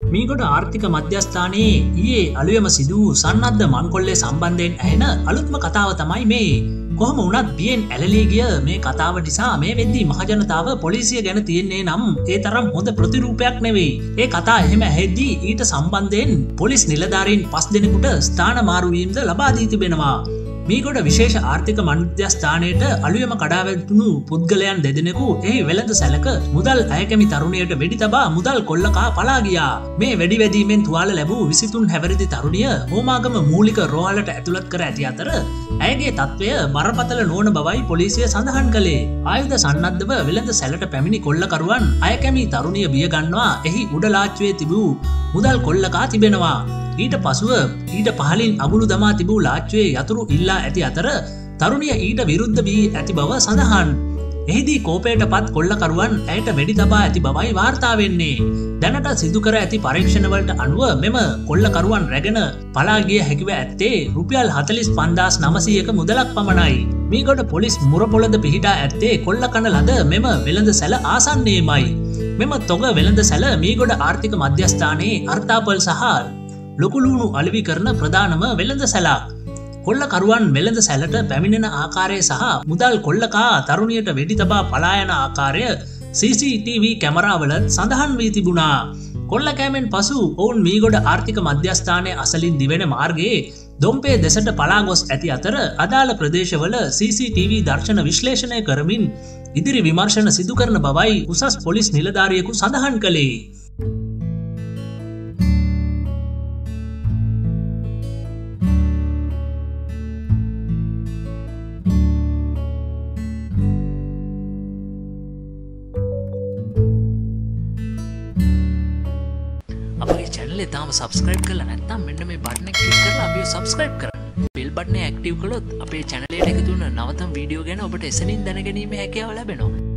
මීගොඩ ආර්ථික මධ්‍යස්ථානයේ ඊයේ අලුයම සිදු සන්නද්ධ මංකොල්ලේ සම්බන්ධයෙන් ඇහෙන අලුත්ම කතාව තමයි මේ. කොහොම වුණත් බියෙන් ඇලලී ගිය මේ කතාව නිසා මේ වෙද්දී මහජනතාව පොලිසිය ගැන තියෙන්නේ නම් ඒ තරම් හොඳ ප්‍රතිරූපයක් නෙවෙයි. ඒ කතා එහෙම ඇහෙද්දී ඊට සම්බන්ධයෙන් පොලිස් නිලධාරීන් 5 දෙනෙකුට ස්ථාන මාරු වීමද ලබා දී තිබෙනවා. මීගොඩ විශේෂ ආර්ථික මධ්‍යස්ථානයට අලුයම කඩාවැටුණු පුද්ගලයන් දෙදෙනෙකු එහි වෙළඳ සැලක මුදල් අයකැමි තරුණියට වෙඩි තබා මුදල් කොල්ලකා පලා ගියා. මේ වෙඩි වැදීමෙන් තුවාල ලැබූ 23 හැවිරිදි තරුණිය හෝමාගම මූලික රෝහලට ඇතුළත් කර ඇති අතර ඇයගේ තත්ත්වය බරපතල නොවන බවයි පොලිසිය සඳහන් කළේ. ආයුධ සන්නද්ධව වෙළඳ සැලට පැමිණි කොල්ලකරුවන් අයකැමි තරුණිය බිය ගන්නවා එහි උඩලාච්චුවේ තිබූ මුදල් කොල්ලකා තිබෙනවා. ඊට පසුව ඊට පහලින් අගුළු දමා තිබූ ලාච්චුවේ යතුරු ඉල්ලා ඇති අතර තරුණිය ඊට විරුද්ධ වී ඇති බව සඳහන්. එහිදී කෝපයට පත් කොල්ලකරුවන් ඇයට වෙඩි තබා ඇති බවයි වාර්තා වෙන්නේ. දැනට සිදු කර ඇති පරීක්ෂණවලට අනුව මෙම කොල්ලකරුවන් රැගෙන පලා ගිය හැකිව ඇත්තේ රුපියල් 45900ක මුදලක් පමණයි. මීගොඩ පොලිස් මුරපොළඳ පිහිටා ඇත්තේ කොල්ලකන ලද මෙම වෙළඳ සැල ආසන්නයේමයි. මෙම තොග වෙළඳ සැල මීගොඩ ආර්ථික මධ්‍යස්ථානයේ අර්ථාපල් සහ ලොකුලුණු අලෙවි කරන ප්‍රධානම වෙළඳ සැලක්. කොල්ලකරුවන් වෙළඳ සැලට පැමිණෙන ආකාරය සහ මුදල් කොල්ලකා තරුණියට වෙඩි තබා පලා යන ආකාරය CCTV කැමරාවලත් සඳහන් වී තිබුණා. කොල්ල කෑමෙන් පසු ඔවුන් මීගොඩ ආර්ථික මධ්‍යස්ථානයේ අසලින් දිවෙන මාර්ගයේ දොම්පේ දෙසට පලා ගොස් ඇති අතර අදාළ ප්‍රදේශවල CCTV දර්ශන විශ්ලේෂණය කරමින් ඉදිරි විමර්ශන සිදු කරන බවයි උසස් පොලිස් නිලධාරියෙකු සඳහන් කළේ. අපේ channel එක තාම subscribe කරලා නැත්නම් මෙන්න මේ බටන් එක click කරලා අපිව subscribe කරන්න. bell button එක active කළොත් අපේ channel එකට එකතු වෙන නවතම වීඩියෝ ගැන ඔබට එසනින් දැනගැනීමේ හැකියාව ලැබෙනවා.